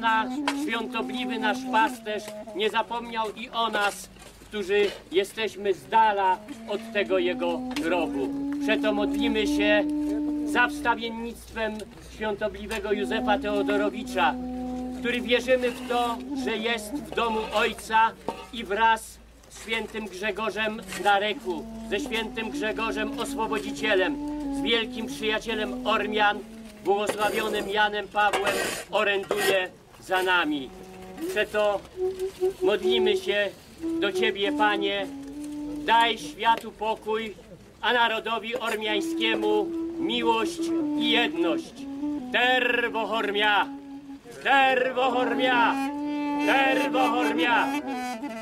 Pana, świątobliwy nasz pasterz, nie zapomniał i o nas, którzy jesteśmy z dala od tego Jego grobu. Przeto modlimy się za wstawiennictwem świątobliwego Józefa Teodorowicza, który wierzymy w to, że jest w domu Ojca i wraz z świętym Grzegorzem na Reku, ze świętym Grzegorzem Oswobodzicielem, z wielkim przyjacielem Ormian, błogosławionym Janem Pawłem, oręduje za nami. Przeto modlimy się do Ciebie, Panie, daj światu pokój, a narodowi ormiańskiemu miłość i jedność. Tervo Hormia! Tervo Hormia! Tervo Hormia!